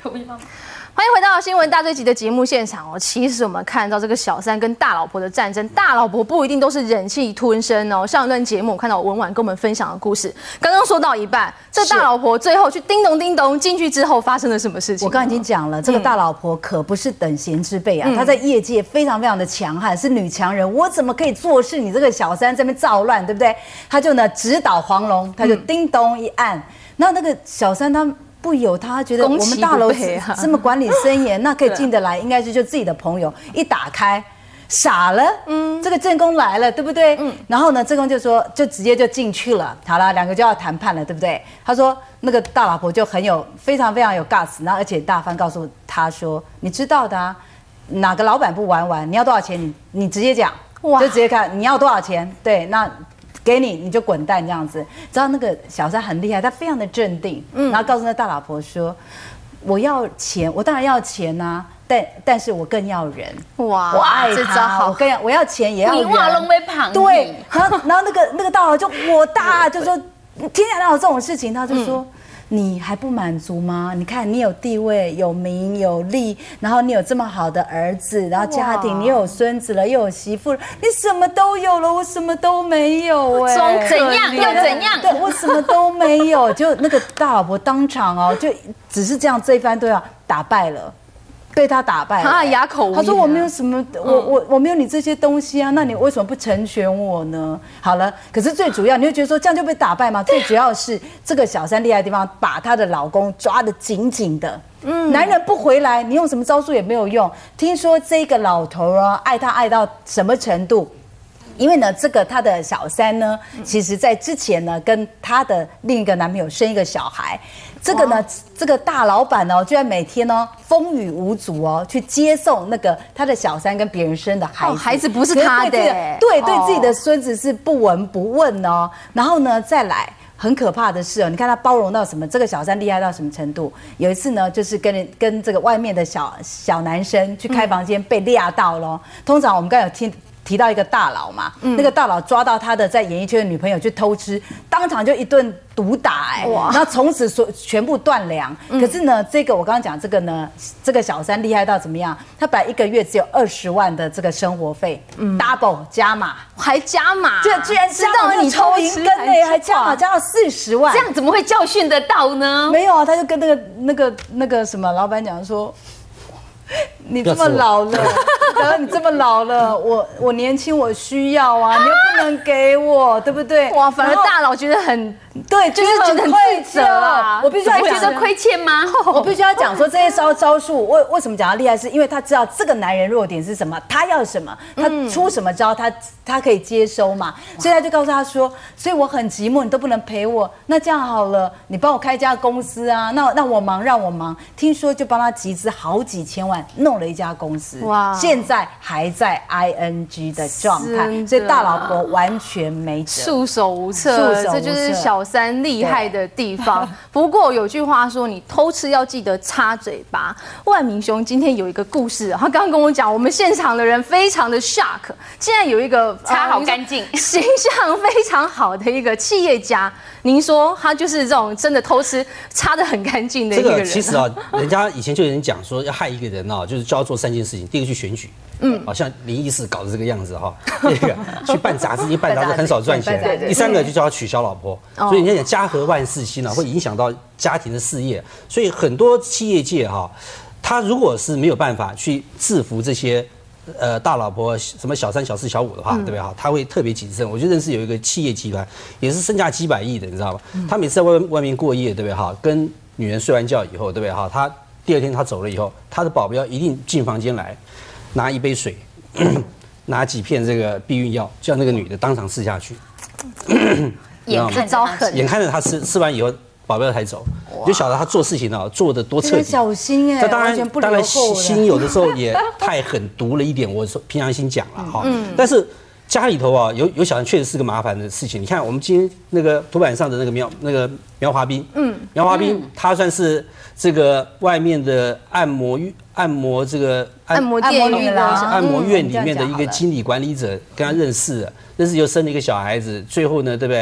欢迎回到新闻大追击的节目现场哦。其实我们看到这个小三跟大老婆的战争，大老婆不一定都是忍气吞声哦。上一段节目我看到文婉跟我们分享的故事，刚刚说到一半，这大老婆最后去叮咚叮咚进去之后发生了什么事情？ 我刚刚已经讲了，这个大老婆可不是等闲之辈啊，她在业界非常非常的强悍，是女强人。我怎么可以坐视你这个小三在那边造乱，对不对？她就呢直捣黄龙，她就叮咚一按，那个小三她。不由他觉得我们大楼这么管理森严，那可以进得来，应该是就自己的朋友。一打开，傻了，这个正宫来了，对不对？然后呢，正宫就说，就直接就进去了。好了，两个就要谈判了，对不对？他说那个大老婆就非常非常有 guts， 然后而且大方告诉他说，你知道的啊，哪个老板不玩玩？你要多少钱？你直接讲，就直接看你要多少钱。对，那。给你，你就滚蛋这样子。知道那个小三很厉害，他非常的镇定，然后告诉那大老婆说：“我要钱，我当然要钱啊，但是我更要人。哇，我爱他，我要钱也要人。 你话拢没旁对，然后那个大老就火大，就说天下哪有这种事情？他就说。你还不满足吗？你看你有地位、有名、有利，然后你有这么好的儿子，然后家庭你又有孙子了，又有媳妇了，你什么都有了，我什么都没有哎， 怎样又怎样？ 对我什么都没有，就那个大老婆当场哦，就只是这样这一番对话打败了。被他打败了， 他哑口无言。 他说我没有什么，我没有你这些东西啊，那你为什么不成全我呢？好了，可是最主要，你会觉得说这样就被打败吗？最主要是这个小三厉害的地方，把她的老公抓得紧紧的。男人不回来，你用什么招数也没有用。听说这个老头啊，爱他爱到什么程度？因为呢，这个他的小三呢，其实在之前呢，跟他的另一个男朋友生一个小孩。这个呢，这个大老板呢，居然每天呢风雨无阻哦，去接送那个他的小三跟别人生的孩子， 孩子不是他的， 对自己的孙子是不闻不问哦。然后呢，再来。很可怕的是哦，你看他包容到什么？这个小三厉害到什么程度？有一次呢，就是跟这个外面的小男生去开房间被撂到咯。通常我们刚才有提到一个大佬嘛，那个大佬抓到他的在演艺圈的女朋友去偷吃，当场就一顿毒打然后从此全部断粮。可是呢，这个我刚刚讲这个呢，这个小三厉害到怎么样？他本来一个月只有20万的这个生活费，double 加码， 还加码， 居然加到你抽银根呢，还加码加到40万， 这样怎么会教训得到呢？ 没有啊，他就跟那个什么老板讲说。你这么老了，然后你这么老了，我年轻，我需要啊，你又不能给我，对不对？ 哇，反而大佬觉得很对，就是觉得很自责啊。我必须要觉得亏欠吗？ 我必须要讲说这些招数，为什么讲他厉害？是因为他知道这个男人弱点是什么，他要什么，他出什么招，他可以接收嘛。所以他就告诉他说，所以我很寂寞，你都不能陪我，那这样好了，你帮我开一家公司啊，那我忙，让我忙。听说就帮他集资好几千万。弄了一家公司，哇！现在还在 ING 的状态，所以大老婆完全没辙， 束手无策。这就是小三厉害的地方。不过有句话说，你偷吃要记得擦嘴巴。万明兄今天有一个故事，他刚刚跟我讲，我们现场的人非常的 shock， 竟然有一个擦好干净、 形象非常好的一个企业家。您说他就是这种真的偷吃擦得很干净的一个人。 其实啊，人家以前就有人讲说，要害一个人啊，就是就要做3件事情。第一个去选举，好像林义士搞的这个样子哈。第二个去办杂志，因为办杂志很少赚钱。第3个就叫他娶小老婆。所以人家讲家和万事兴啊，会影响到家庭的事业。所以很多企业界哈，他如果是没有办法去制服这些。大老婆什么小3、小4、小5的话，对不对哈？他会特别谨慎。我就认识有一个企业集团，也是身价几百亿的，你知道吗？他每次在外面过夜，对不对哈？跟女人睡完觉以后，对不对哈？他第2天他走了以后，他的保镖一定进房间来，拿一杯水，拿几片这个避孕药，叫那个女的当场吃下去。 眼看招狠， 眼看着他吃完以后。保镖才走，就晓得他做事情啊做得多彻底， 小心哎。 当然心有的时候也太狠毒了一点，我平常心讲了哈。但是家里头啊有小人确实是个麻烦的事情。你看我们今天那个图版上的那个苗华斌，苗华斌他算是这个外面的按摩这个按摩院里面的一个经理管理者，跟他认识以后生了一个小孩子，最后呢，对不对？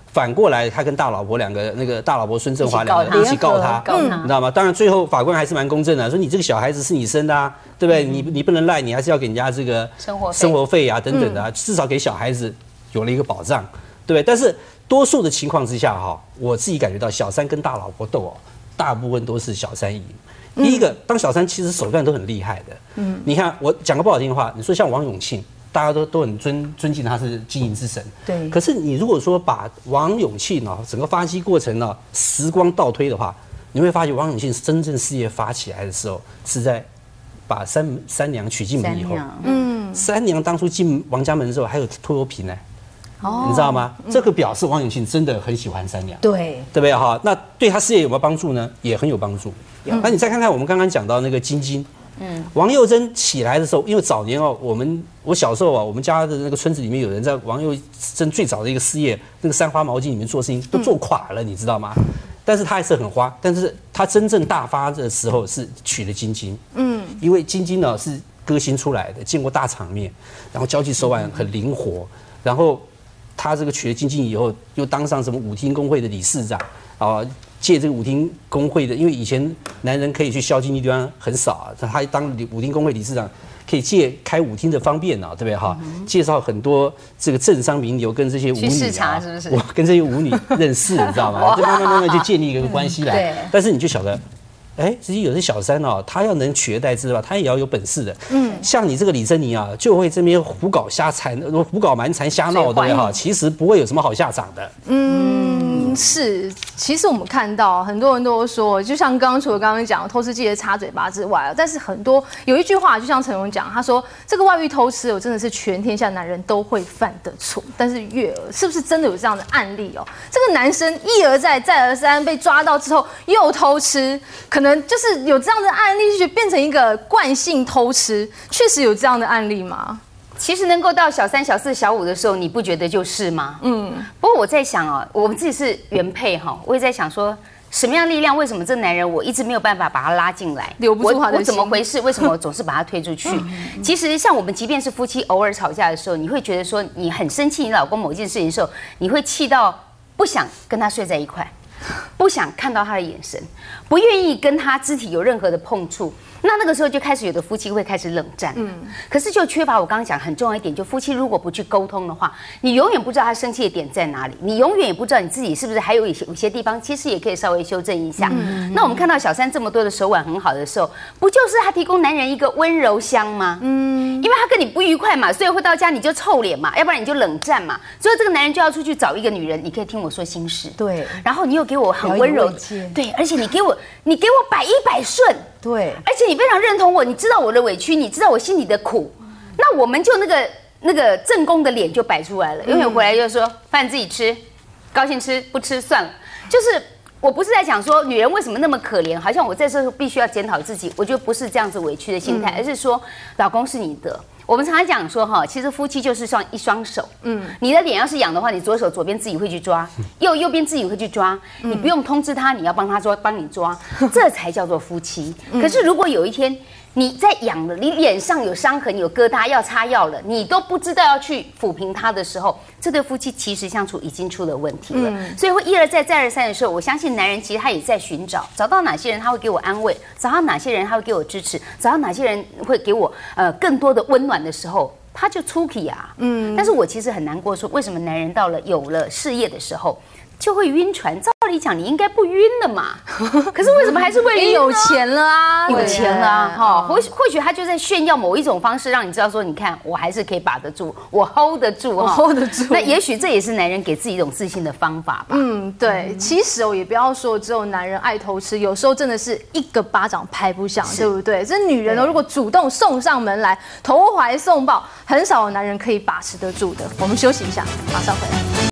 反过来他跟大老婆两个，那个大老婆孙振华两个一起告他，你知道吗？当然最后法官还是蛮公正的，说你这个小孩子是你生的啊，对不对？你不能赖，你还是要给人家这个生活费啊等等的，至少给小孩子有了一个保障，对不对？但是多数的情况之下哈，我自己感觉到小三跟大老婆斗哦，大部分都是小三赢。第一个，当小三其实手段都很厉害的。你看我讲个不好听的话，你说像王永庆，大家都很尊敬他是经营之神。 对。 可是你如果说把王永庆啊整个发迹过程呢时光倒推的话，你会发现王永庆真正事业发起来的时候，是在把三娘娶进门以后。三娘当初进王家门的时候还有拖油瓶呢。你知道吗？这个表示王永庆真的很喜欢三娘，对不对哈？那对他事业有没有帮助呢？也很有帮助。那你再看看我们刚刚讲到那个金晶，王幼珍起来的时候，因为早年哦，我小时候啊，我们家的那个村子里面有人在王幼珍最早的一个事业，那个三花毛巾里面做事情都做垮了，你知道吗？但是他还是很花，但是他真正大发的时候是娶了金晶，因为金晶呢是歌星出来的，见过大场面，然后交际手腕很灵活，然后。他这个娶了金晶以后，又当上什么舞厅工会的理事长啊？借这个舞厅工会的，因为以前男人可以去宵禁地方很少啊，他当舞厅工会理事长，可以借开舞厅的方便啊，对不对哈？介绍很多这个政商名流跟这些舞女啊， 是不是？ 我跟这些舞女认识，你知道吗？就慢慢就建立一个关系来。但是你就晓得。实际有些小三哦，他要能取而代之的话，他也要有本事的。像你这个李珍妮啊，就会这边胡搞蛮缠瞎闹，对不对哈？其实不会有什么好下场的。 是。其实我们看到很多人都说，就像除了刚刚讲偷吃记得擦嘴巴之外，但是有一句话，就像陈荣讲，他说这个外遇偷吃，真的是全天下男人都会犯的错。但是月娥是不是真的有这样的案例哦？这个男生一而再再而三被抓到之后又偷吃，可能就是有这样的案例，就变成一个惯性偷吃，确实有这样的案例吗？ 其实能够到小三、小四、小五的时候，你不觉得就是吗？不过我在想哦，我们自己是原配哈，我也在想说，什么样力量？为什么这男人我一直没有办法把他拉进来， 留不住他的心？ 我怎么回事？为什么我总是把他推出去？其实像我们，即便是夫妻偶尔吵架的时候，你会觉得说你很生气你老公某件事情的时候，你会气到不想跟他睡在一块，不想看到他的眼神，不愿意跟他肢体有任何的碰触。那个时候就开始有的夫妻会开始冷战，可是就缺乏我刚刚讲很重要一点，就夫妻如果不去沟通的话，你永远不知道他生气的点在哪里，你永远也不知道你自己是不是还有一些地方其实也可以稍微修正一下。那我们看到小三这么多的手腕很好的时候，不就是他提供男人一个温柔乡吗？因为他跟你不愉快嘛，所以回到家你就臭脸嘛，要不然你就冷战嘛，所以这个男人就要出去找一个女人，你可以听我说心事， 对， 然后你又给我很温柔，对，而且你给我百依百顺。 对， 而且你非常认同我，你知道我的委屈，你知道我心里的苦，那我们就那个正宫的脸就摆出来了。永远回来就是说饭自己吃，高兴吃不吃算了。就是我不是在讲说女人为什么那么可怜，好像我在这时候必须要检讨自己。我觉得不是这样子委屈的心态，而是说老公是你的。我们常常讲说哈，其实夫妻就是一双手。你的脸要是痒的话，你左手左边自己会去抓，右边自己会去抓，你不用通知他，你要帮他抓，帮你抓，这才叫做夫妻。可是如果有一天你在痒了，你脸上有伤痕、有疙瘩，要擦药了，你都不知道要去抚平它的时候，这对夫妻其实相处已经出了问题了。所以会一而再再而三的时候，我相信男人其实他也在找到哪些人他会给我安慰，找到哪些人他会给我支持，找到哪些人会给我更多的温暖的时候，他就出气啊。但是我其实很难过，说为什么男人到了有了事业的时候就会晕船？照理讲你应该不晕的嘛，可是为什么还是会晕呢？ 有钱了啊， 有钱了啊，哈，或许他就在炫耀某一种方式，让你知道说，你看我还是可以把得住，我 hold 得住， 我 hold 得住。 那也许这也是男人给自己一种自信的方法吧。 对，其实也不要说只有男人爱偷吃，有时候真的是一个巴掌拍不响，对不对？这女人如果主动送上门来，投怀送抱，很少有男人可以把持得住的。我们休息一下，马上回来。